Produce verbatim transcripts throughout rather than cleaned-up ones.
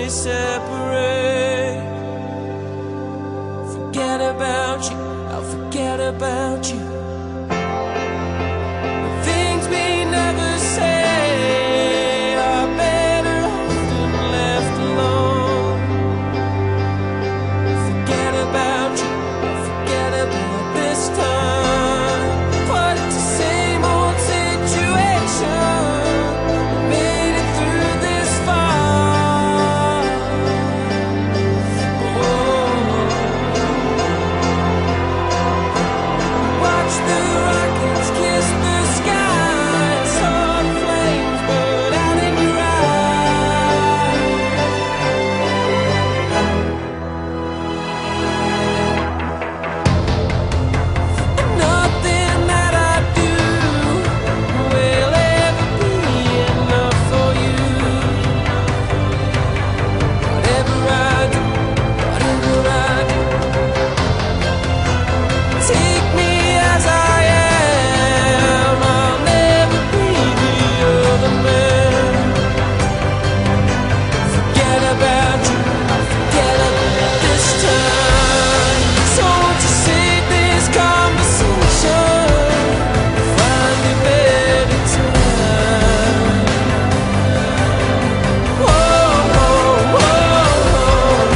we separate. Forget about you, I'll forget about you. The things we never say are better often left alone. Forget about you, I'll forget about this time. But it's the same old situation. We made it through this far. Oh. Watch the rockets kiss the sky. Saw the flames burn out in your eyes. Nothing that I do will ever be enough for you. Whatever I do, whatever I do, take me as I am. I'll never be the other man. Forget about you, I'll forget about this time. So won't you save this conversation? Find a better time. Whoa, whoa, whoa.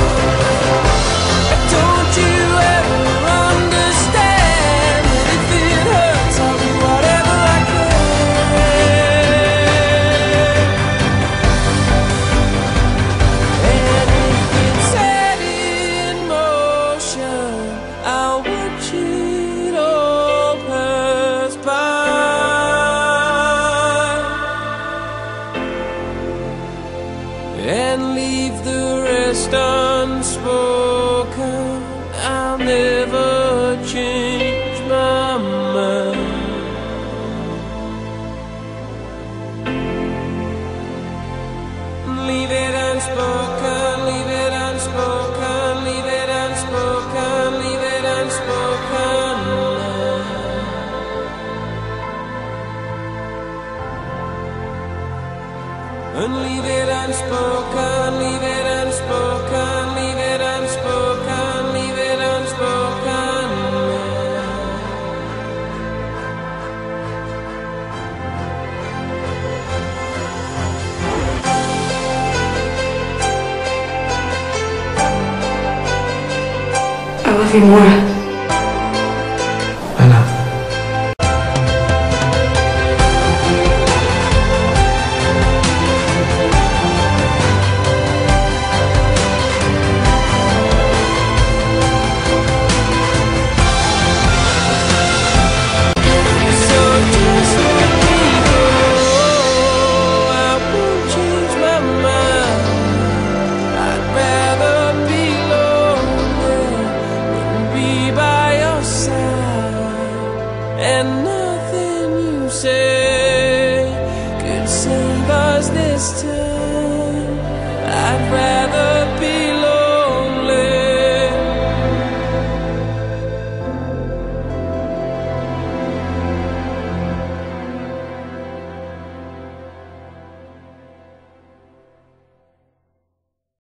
Don't you ever understand that if it hurts, I'll do whatever I can. And if it's set in motion, I'll watch it all pass by and leave the rest unspoken. I'll never change my mind. Leave it unspoken, leave it unspoken, leave it unspoken, leave it unspoken now. And leave it unspoken, leave it unspoken, leave it unspoken, leave it unspoken now. I love you more.